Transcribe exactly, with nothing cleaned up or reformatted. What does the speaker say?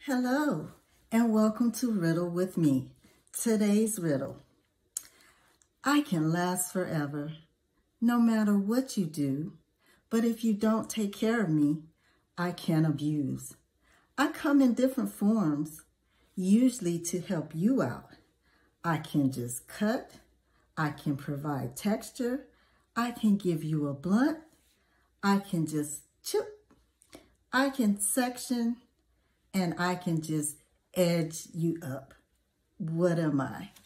Hello, and welcome to Riddle with me. Today's riddle. I can last forever, no matter what you do, but if you don't take care of me, I can abuse. I come in different forms, usually to help you out. I can just cut, I can provide texture, I can give you a blunt, I can just chip, I can section, and I can just edge you up. What am I?